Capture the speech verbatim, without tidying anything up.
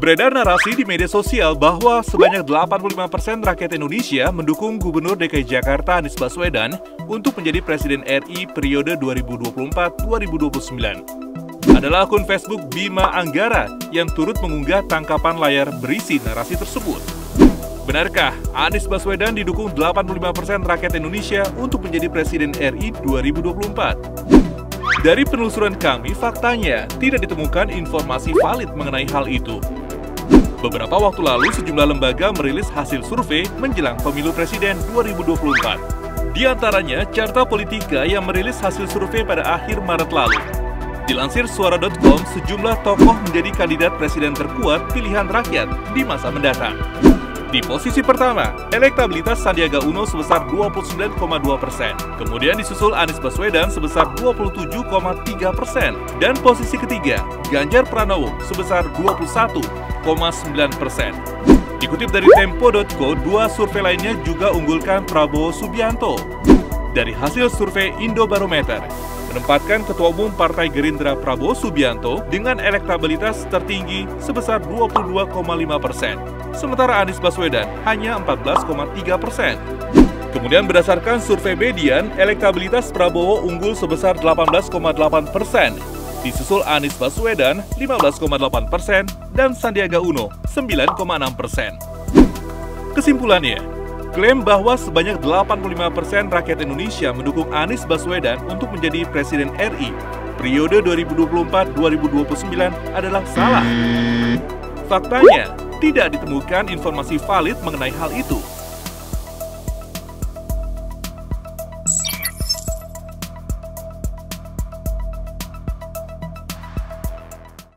Beredar narasi di media sosial bahwa sebanyak delapan puluh lima persen rakyat Indonesia mendukung Gubernur D K I Jakarta Anies Baswedan untuk menjadi Presiden R I periode dua ribu dua puluh empat sampai dua ribu dua puluh sembilan. Adalah akun Facebook Bima Anggara yang turut mengunggah tangkapan layar berisi narasi tersebut. Benarkah Anies Baswedan didukung delapan puluh lima persen rakyat Indonesia untuk menjadi Presiden R I dua ribu dua puluh empat? Dari penelusuran kami, faktanya tidak ditemukan informasi valid mengenai hal itu. Beberapa waktu lalu, sejumlah lembaga merilis hasil survei menjelang pemilu presiden dua ribu dua puluh empat. Di antaranya, Carta Politika yang merilis hasil survei pada akhir Maret lalu. Dilansir suara titik com, sejumlah tokoh menjadi kandidat presiden terkuat pilihan rakyat di masa mendatang. Di posisi pertama, elektabilitas Sandiaga Uno sebesar dua puluh sembilan koma dua persen. Kemudian disusul Anies Baswedan sebesar dua puluh tujuh koma tiga persen. Dan posisi ketiga, Ganjar Pranowo sebesar dua puluh satu koma sembilan persen. Dikutip dari Tempo titik co, dua survei lainnya juga unggulkan Prabowo Subianto. Dari hasil survei Indobarometer, menempatkan Ketua Umum Partai Gerindra Prabowo Subianto dengan elektabilitas tertinggi sebesar dua puluh dua koma lima persen, sementara Anies Baswedan hanya empat belas koma tiga persen. Kemudian berdasarkan survei Median, elektabilitas Prabowo unggul sebesar delapan belas koma delapan persen, disusul Anies Baswedan lima belas koma delapan persen dan Sandiaga Uno sembilan koma enam persen. Kesimpulannya, klaim bahwa sebanyak delapan puluh lima persen rakyat Indonesia mendukung Anies Baswedan untuk menjadi Presiden R I periode dua ribu dua puluh empat sampai dua ribu dua puluh sembilan adalah salah. Faktanya, tidak ditemukan informasi valid mengenai hal itu.